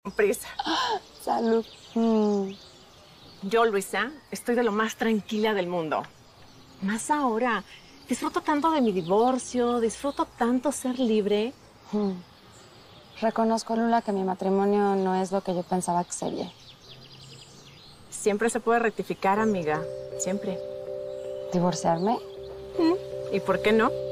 prisa. Salud. Yo, Luisa, estoy de lo más tranquila del mundo. Más ahora. Disfruto tanto de mi divorcio, disfruto tanto ser libre. Reconozco, Lula, que mi matrimonio no es lo que yo pensaba que sería. Siempre se puede rectificar, amiga. Siempre. ¿Divorciarme? ¿Y por qué no?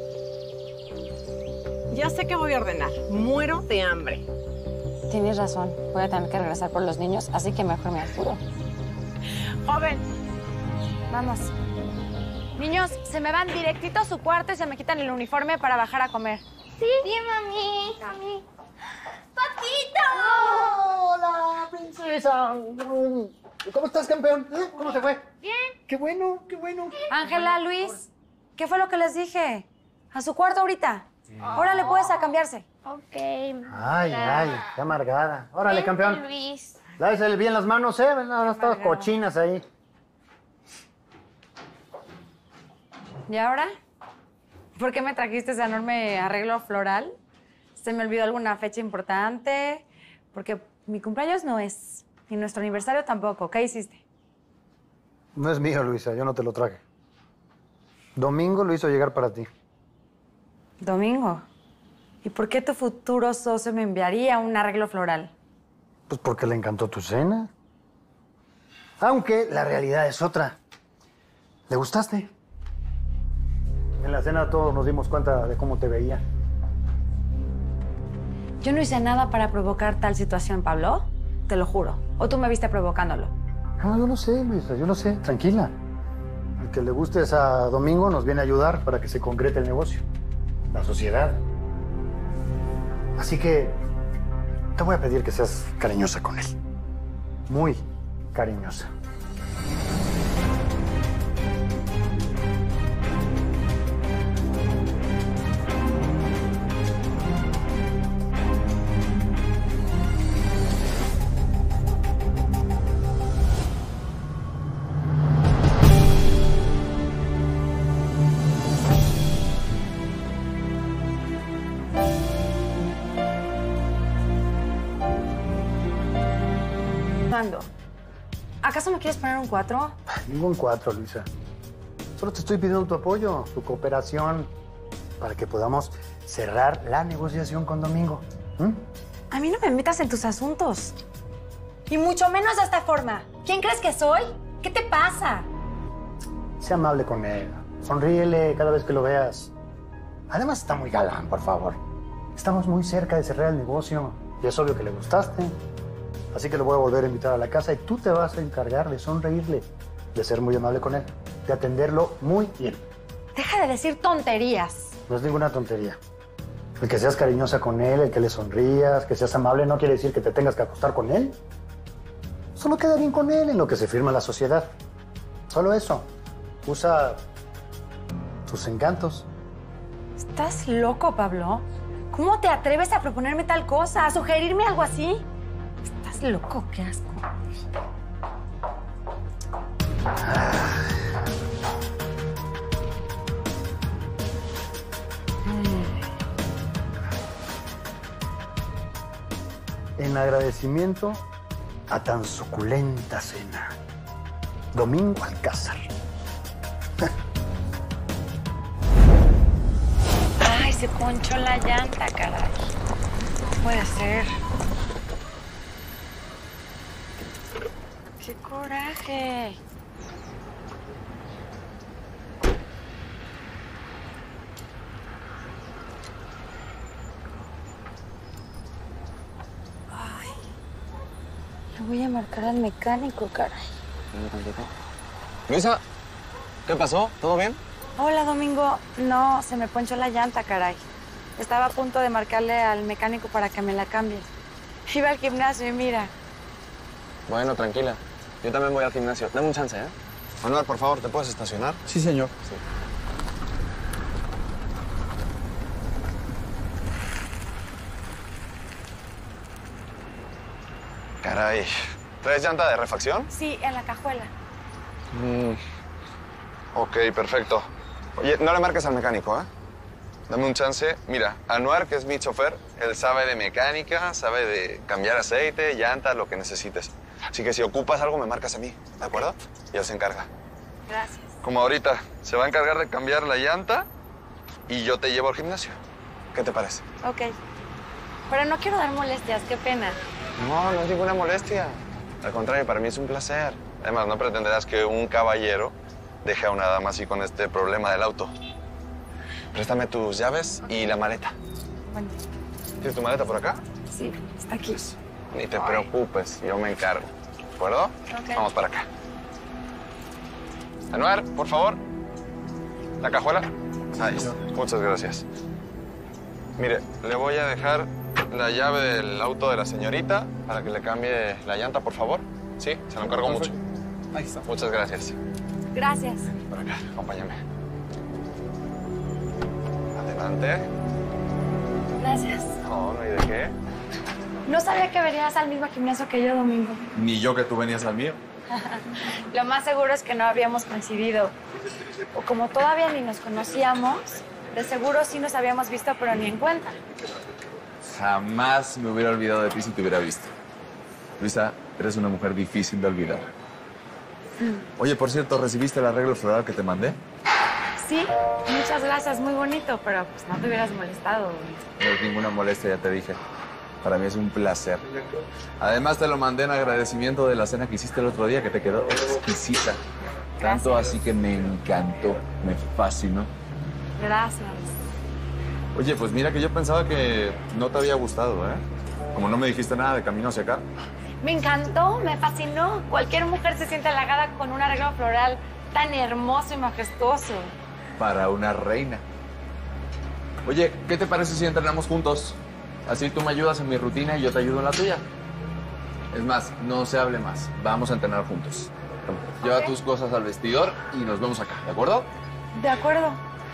Ya sé que voy a ordenar. Muero de hambre. Tienes razón. Voy a tener que regresar por los niños, así que mejor me apuro. Joven. Vamos. Niños, se me van directito a su cuarto y se me quitan el uniforme para bajar a comer. Sí, mami. Mami. ¡Papito! ¡Hola, princesa! ¿Cómo estás, campeón? ¿Cómo te fue? Bien. Qué bueno, qué bueno. Ángela, Luis, ¿qué fue lo que les dije? A su cuarto ahorita. Órale, pues, a cambiarse. Ok. Ay, qué amargada. Órale, campeón. Luis. Lávese bien las manos, no estás cochinas ahí. ¿Y ahora? ¿Por qué me trajiste ese enorme arreglo floral? ¿Se me olvidó alguna fecha importante? Porque mi cumpleaños no es, ni nuestro aniversario tampoco. ¿Qué hiciste? No es mío, Luisa, yo no te lo traje. Domingo lo hizo llegar para ti. Domingo. ¿Y por qué tu futuro socio me enviaría un arreglo floral? Pues porque le encantó tu cena. Aunque la realidad es otra. ¿Le gustaste? En la cena todos nos dimos cuenta de cómo te veía. Yo no hice nada para provocar tal situación, Pablo. Te lo juro. ¿O tú me viste provocándolo? No, yo no sé, Luisa, yo no sé. Tranquila. Al que le gustes a Domingo nos viene a ayudar para que se concrete el negocio. La sociedad. Así que te voy a pedir que seas cariñosa con él. Muy cariñosa. ¿Acaso me quieres poner un 4? Ningún 4, Luisa. Solo te estoy pidiendo tu apoyo, tu cooperación, para que podamos cerrar la negociación con Domingo. A mí no me metas en tus asuntos. Y mucho menos de esta forma. ¿Quién crees que soy? ¿Qué te pasa? Sé amable con él. Sonríele cada vez que lo veas. Además está muy galán, por favor. Estamos muy cerca de cerrar el negocio. Y es obvio que le gustaste. Así que lo voy a volver a invitar a la casa y tú te vas a encargar de sonreírle, de ser muy amable con él, de atenderlo muy bien. Deja de decir tonterías. No es ninguna tontería. El que seas cariñosa con él, el que le sonrías, que seas amable, no quiere decir que te tengas que acostar con él. Solo queda bien con él en lo que se firma la sociedad. Solo eso. Usa tus encantos. ¿Estás loco, Pablo? ¿Cómo te atreves a proponerme tal cosa, a sugerirme algo así? Estás loco, qué asco. En agradecimiento a tan suculenta cena, Domingo Alcázar. Ay, se ponchó la llanta, caray. No puede ser. ¡Qué coraje! Ay, le voy a marcar al mecánico, caray. Luisa, ¿qué pasó? ¿Todo bien? Hola, Domingo. No, se me ponchó la llanta, caray. Estaba a punto de marcarle al mecánico para que me la cambie. Iba al gimnasio y mira. Bueno, tranquila. Yo también voy al gimnasio. Dame un chance, ¿eh? Manuel, por favor, ¿te puedes estacionar? Sí, señor. Sí. Caray. ¿Traes llanta de refacción? Sí, en la cajuela. Ok, perfecto. Oye, no le marques al mecánico, ¿eh? Dame un chance. Mira, Anuar, que es mi chofer, Él sabe de mecánica, sabe de cambiar aceite, llanta, lo que necesites. Así que si ocupas algo, me marcas a mí, ¿de acuerdo? Y él se encarga. Gracias. Como ahorita, se va a encargar de cambiar la llanta y yo te llevo al gimnasio. ¿Qué te parece? Ok. Pero no quiero dar molestias, qué pena. No, no es ninguna molestia. Al contrario, para mí es un placer. Además, no pretenderás que un caballero deje a una dama así con este problema del auto. Préstame tus llaves y la maleta. Bueno, ¿Tienes tu maleta por acá? sí, está aquí. Ni te preocupes, yo me encargo. ¿De acuerdo? Ok. Vamos para acá. Anuar, por favor. ¿La cajuela? Ahí está. Muchas gracias. Mire, le voy a dejar la llave del auto de la señorita para que le cambie la llanta, por favor. Sí, se lo encargo mucho. Ahí está. Muchas gracias. Gracias. Por acá, acompáñame. Adelante. Gracias. No, no hay de qué. No sabía que venías al mismo gimnasio que yo, Domingo. Ni yo que tú venías al mío. Lo más seguro es que no habíamos coincidido. O como todavía ni nos conocíamos, de seguro sí nos habíamos visto, pero ni en cuenta. Jamás me hubiera olvidado de ti si te hubiera visto. Luisa, eres una mujer difícil de olvidar. Oye, por cierto, ¿recibiste el arreglo floral que te mandé? Sí, muchas gracias, muy bonito, pero pues no te hubieras molestado. No es ninguna molestia, ya te dije. Para mí es un placer. Además, te lo mandé en agradecimiento de la cena que hiciste el otro día, que te quedó exquisita. Tanto así que me encantó, me fascinó. Gracias. Oye, pues mira que yo pensaba que no te había gustado, ¿eh? Como no me dijiste nada de camino hacia acá. Me encantó, me fascinó. Cualquier mujer se siente halagada con un arreglo floral tan hermoso y majestuoso. Para una reina. Oye, ¿qué te parece si entrenamos juntos? Así tú me ayudas en mi rutina y yo te ayudo en la tuya. Es más, no se hable más. Vamos a entrenar juntos. Lleva Ok. tus cosas al vestidor y nos vemos acá, ¿de acuerdo? De acuerdo.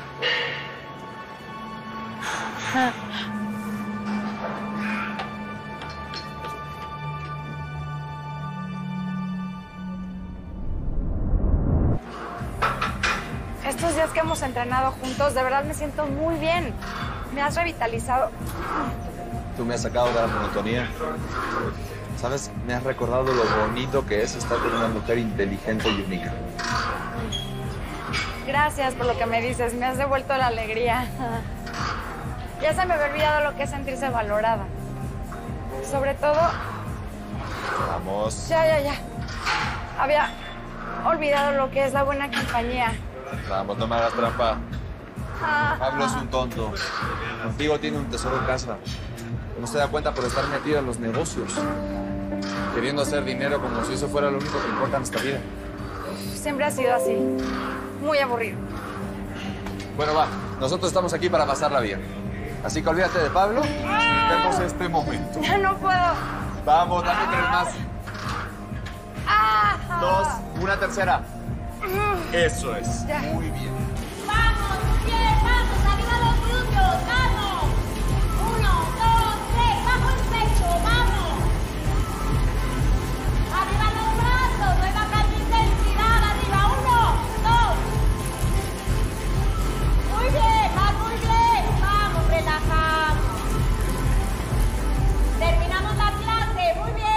Estos días que hemos entrenado juntos, de verdad me siento muy bien. Me has revitalizado. Tú me has sacado de la monotonía. ¿Sabes? Me has recordado lo bonito que es estar con una mujer inteligente y única. Gracias por lo que me dices, me has devuelto la alegría. Ya se me había olvidado lo que es sentirse valorada. Sobre todo, Vamos. ya. Había olvidado lo que es la buena compañía. Vamos, no me hagas trampa. Pablo es un tonto. Contigo tiene un tesoro en casa. No se da cuenta por estar metido en los negocios. Queriendo hacer dinero como si eso fuera lo único que importa en esta vida. Siempre ha sido así. Muy aburrido. Bueno, va. Nosotros estamos aquí para pasarla bien. Así que olvídate de Pablo y disfrutemos este momento. Ya no puedo. Vamos, dame 3 más. Ah. 2, una tercera. Eso es. Ya. Muy bien. ¡Vamos, muy bien! ¡Vamos! ¡Arriba los glúteos! ¡Vamos! 1, 2, 3. ¡Bajo el pecho! ¡Vamos! ¡Arriba los brazos! ¡No hay bajar de intensidad! ¡Arriba! 1, 2. ¡Muy bien! ¡Va muy bien! ¡Vamos! ¡Relajamos! ¡Terminamos la clase! ¡Muy bien!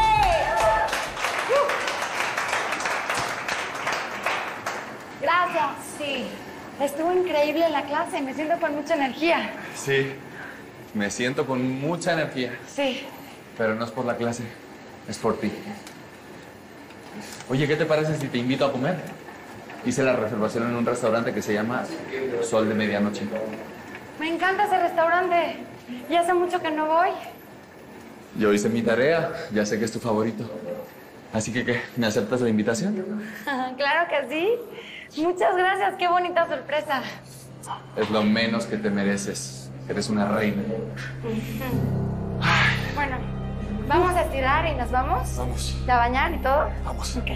Gracias. Sí. Estuvo increíble la clase. Me siento con mucha energía. Sí. Me siento con mucha energía. Sí. Pero no es por la clase, es por ti. Oye, ¿qué te parece si te invito a comer? Hice la reservación en un restaurante que se llama Sol de Medianoche. Me encanta ese restaurante. Ya hace mucho que no voy. Yo hice mi tarea, ya sé que es tu favorito. Así que, ¿qué? ¿Me aceptas la invitación? Claro que sí. Muchas gracias. Qué bonita sorpresa. Es lo menos que te mereces. Eres una reina. Bueno, vamos a estirar y nos vamos. Vamos. ¿A bañar y todo? Vamos. Ok.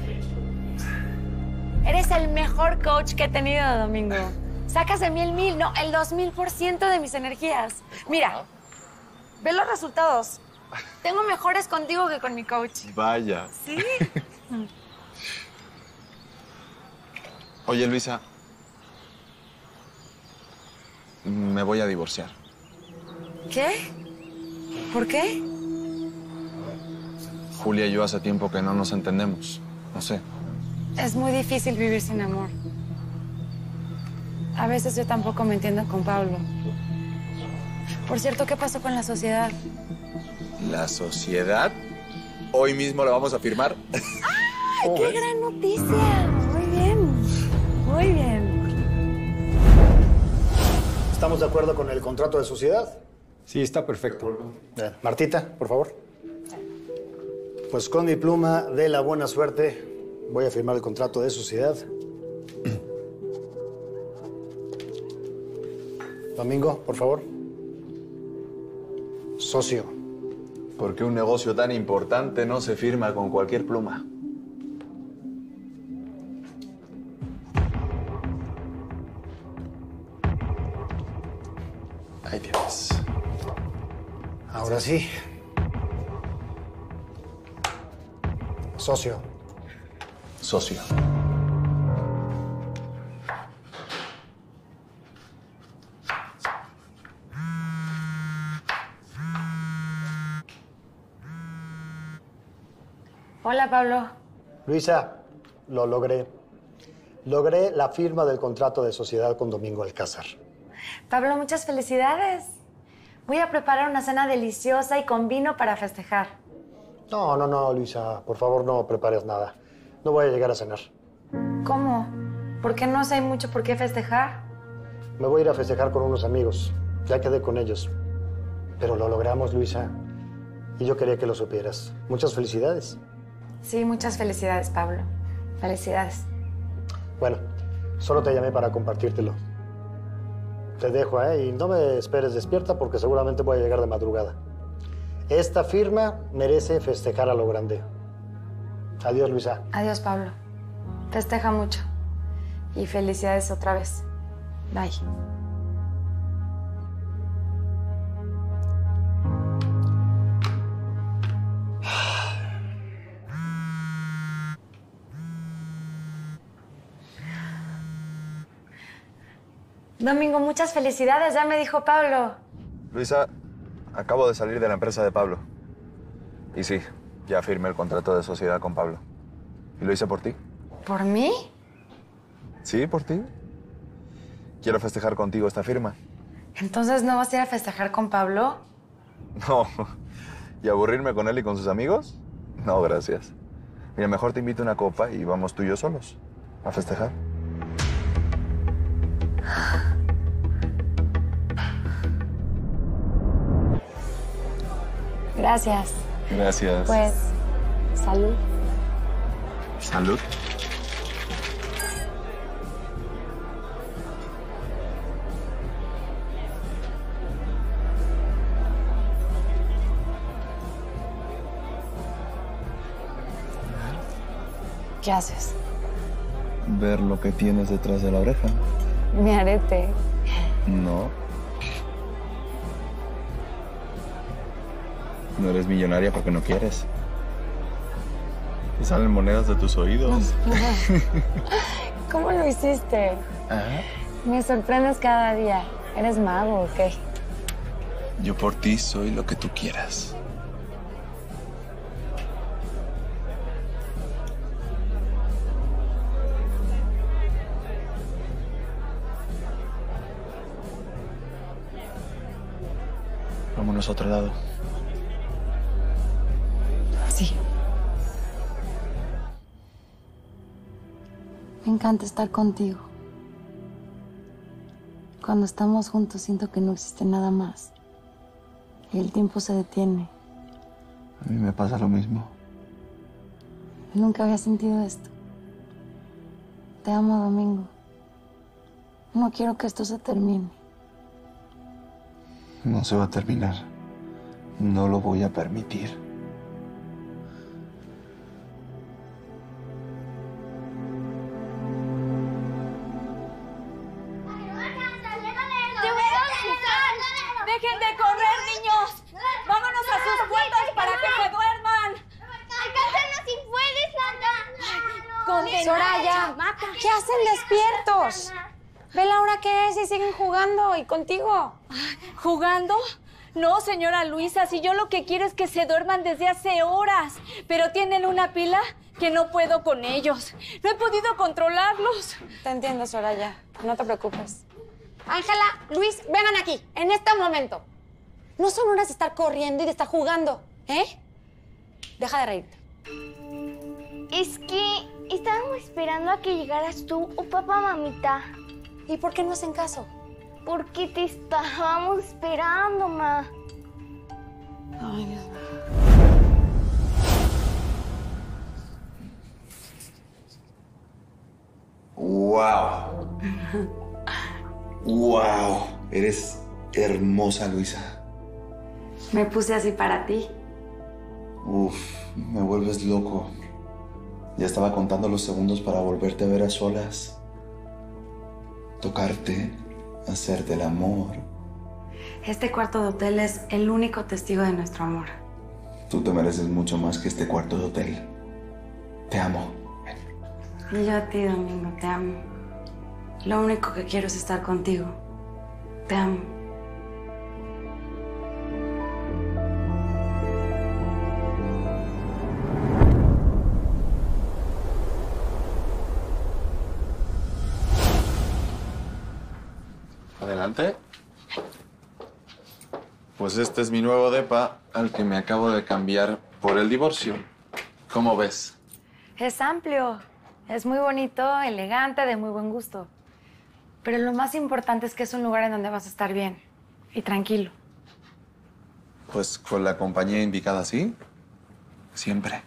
Eres el mejor coach que he tenido, Domingo. Sacas de mí el 1000, no, el 2000% de mis energías. Mira, ve los resultados. Tengo mejores contigo que con mi coach. Vaya. ¿Sí? Oye, Luisa. Me voy a divorciar. ¿Qué? ¿Por qué? Julia y yo hace tiempo que no nos entendemos. No sé. Es muy difícil vivir sin amor. A veces yo tampoco me entiendo con Pablo. Por cierto, ¿qué pasó con la sociedad? ¿La sociedad? Hoy mismo la vamos a firmar. ¡Ay, qué gran noticia! Muy bien, muy bien. ¿Estamos de acuerdo con el contrato de sociedad? Sí, está perfecto. Bien. Martita, por favor. Pues con mi pluma de la buena suerte voy a firmar el contrato de sociedad. Domingo, por favor. Socio. Porque un negocio tan importante no se firma con cualquier pluma. Ahí tienes. Ahora sí. Socio. Socio. Hola, Pablo. Luisa, lo logré. Logré la firma del contrato de sociedad con Domingo Alcázar. Pablo, muchas felicidades. Voy a preparar una cena deliciosa y con vino para festejar. No, Luisa. Por favor, no prepares nada. No voy a llegar a cenar. ¿Cómo? ¿Por qué no hay mucho por qué festejar? Me voy a ir a festejar con unos amigos. Ya quedé con ellos. Pero lo logramos, Luisa. Y yo quería que lo supieras. Muchas felicidades. Sí, muchas felicidades, Pablo. Felicidades. Bueno, solo te llamé para compartírtelo. Te dejo, ¿eh? Y no me esperes despierta porque seguramente voy a llegar de madrugada. Esta firma merece festejar a lo grande. Adiós, Luisa. Adiós, Pablo. Festeja mucho. Y felicidades otra vez. Bye. Domingo, muchas felicidades, ya me dijo Pablo. Luisa, acabo de salir de la empresa de Pablo. Y sí, ya firmé el contrato de sociedad con Pablo. Y lo hice por ti. ¿Por mí? Sí, por ti. Quiero festejar contigo esta firma. ¿Entonces no vas a ir a festejar con Pablo? No. ¿Y aburrirme con él y con sus amigos? No, gracias. Mira, mejor te invito a una copa y vamos tú y yo solos a festejar. Gracias. Gracias. Pues, salud. Salud. ¿Qué haces? Ver lo que tienes detrás de la oreja. Mi arete. No. No eres millonaria porque no quieres. Te salen monedas de tus oídos. ¿Cómo lo hiciste? ¿Ah? Me sorprendes cada día. ¿Eres mago o qué? Yo por ti soy lo que tú quieras. Vámonos a otro lado. Sí. Me encanta estar contigo. Cuando estamos juntos siento que no existe nada más. Y el tiempo se detiene. A mí me pasa lo mismo. Nunca había sentido esto. Te amo, Domingo. No quiero que esto se termine. No se va a terminar. No lo voy a permitir. ¡Dejen de correr, niños! ¡Vámonos a sus cuartos para que se duerman! ¡Alcánzanos si puedes, Santa! Soraya, ¿qué hacen despiertos? Ve la hora que es y siguen jugando y contigo. ¿Jugando? No, señora Luisa, si yo lo que quiero es que se duerman desde hace horas, pero tienen una pila que no puedo con ellos. No he podido controlarlos. Te entiendo, Soraya. No te preocupes. Ángela, Luis, vengan aquí, en este momento. No son horas de estar corriendo y de estar jugando, ¿eh? Deja de reírte. Es que estábamos esperando a que llegaras tú o papá, mamita. ¿Y por qué no hacen caso? Porque te estábamos esperando, ma. Ay, Dios mío. ¡Wow! ¡Wow! Eres hermosa, Luisa. Me puse así para ti. Uf, me vuelves loco. Ya estaba contando los segundos para volverte a ver a solas. Tocarte, hacerte el amor. Este cuarto de hotel es el único testigo de nuestro amor. Tú te mereces mucho más que este cuarto de hotel. Te amo. Y yo a ti, Domingo, te amo. Lo único que quiero es estar contigo. Te amo. Adelante. Pues este es mi nuevo depa al que me acabo de cambiar por el divorcio. ¿Cómo ves? Es amplio, es muy bonito, elegante, de muy buen gusto. Pero lo más importante es que es un lugar en donde vas a estar bien y tranquilo. Pues con la compañía indicada, ¿sí? Siempre.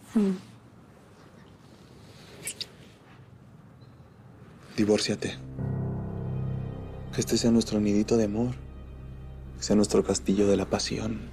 Divórciate. Que este sea nuestro nidito de amor. Que sea nuestro castillo de la pasión.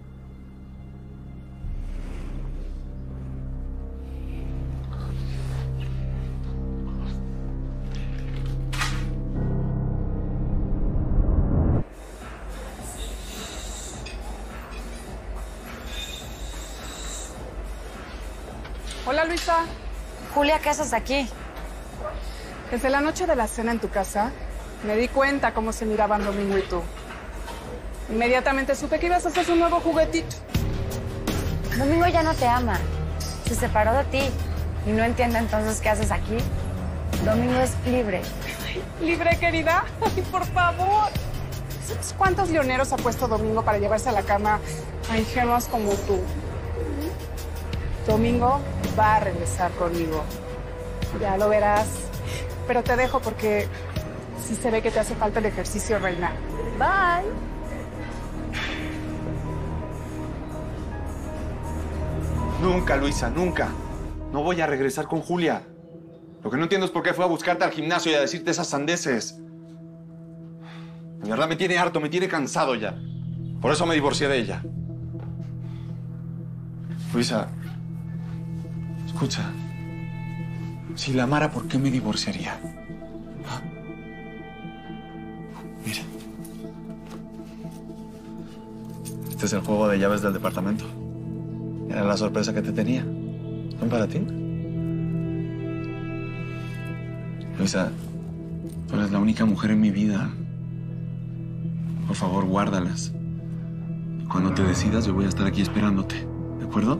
Hola, Luisa. Julia, ¿qué haces aquí? Desde la noche de la cena en tu casa, me di cuenta cómo se miraban Domingo y tú. Inmediatamente supe que ibas a hacer su nuevo juguetito. Domingo ya no te ama. Se separó de ti. Y no entiende entonces qué haces aquí. Domingo es libre. ¿Libre, querida? Ay, por favor. ¿Sabes cuántos leoneros ha puesto Domingo para llevarse a la cama a ingenuos como tú? Domingo va a regresar conmigo. Ya lo verás. Pero te dejo porque sí se ve que te hace falta el ejercicio, reina. Bye. Nunca, Luisa, nunca. No voy a regresar con Julia. Lo que no entiendo es por qué fue a buscarte al gimnasio y a decirte esas sandeces. De verdad me tiene harto, me tiene cansado ya. Por eso me divorcié de ella. Luisa, escucha. Si la amara, ¿por qué me divorciaría? ¿Ah? Mira. Este es el juego de llaves del departamento. Era la sorpresa que te tenía. ¿Son para ti? Luisa, tú eres la única mujer en mi vida. Por favor, guárdalas. Y cuando te decidas, yo voy a estar aquí esperándote. ¿De acuerdo?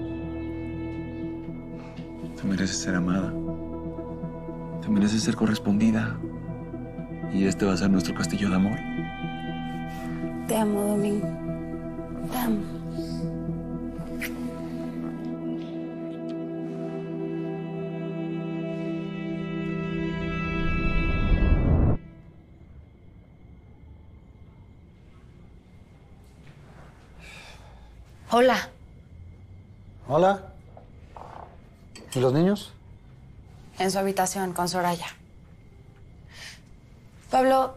Te mereces ser amada. Te mereces ser correspondida. Y este va a ser nuestro castillo de amor. Te amo, Domingo. Te amo. Hola. Hola. ¿Y los niños? En su habitación con Soraya. Pablo,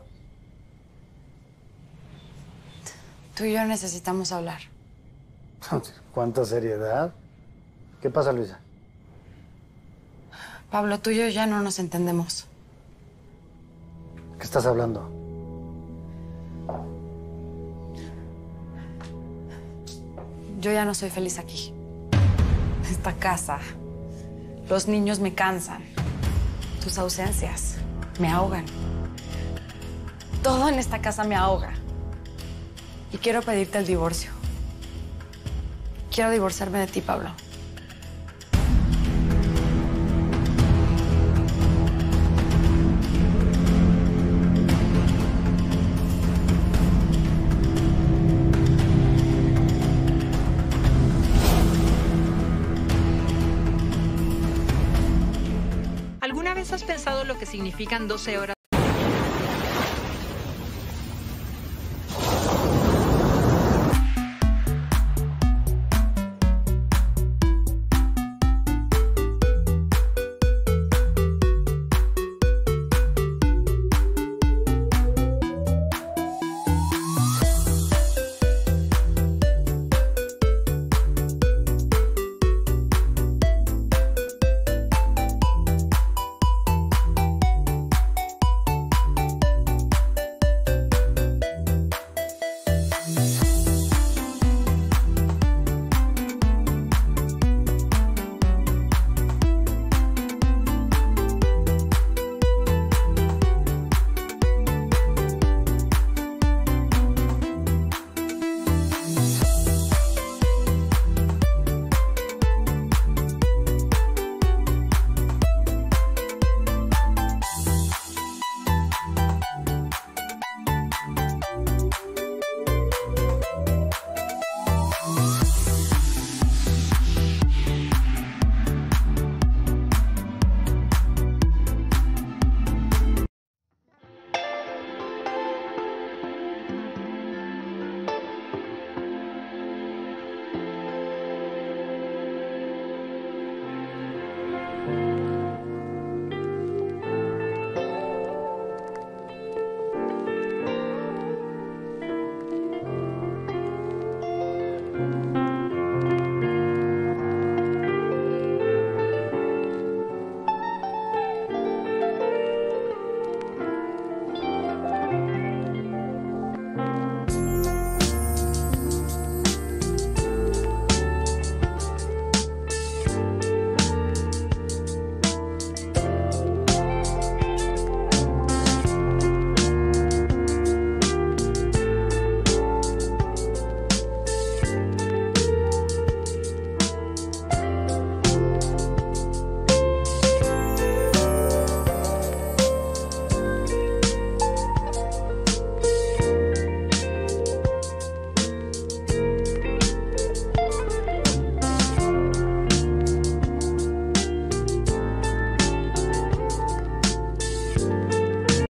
tú y yo necesitamos hablar. ¿Cuánta seriedad? ¿Qué pasa, Luisa? Pablo, tú y yo ya no nos entendemos. ¿Qué estás hablando? Yo ya no soy feliz aquí. Esta casa, los niños me cansan. Tus ausencias me ahogan. Todo en esta casa me ahoga. Y quiero pedirte el divorcio. Quiero divorciarme de ti, Pablo. ¿Alguna vez has pensado lo que significan 12 horas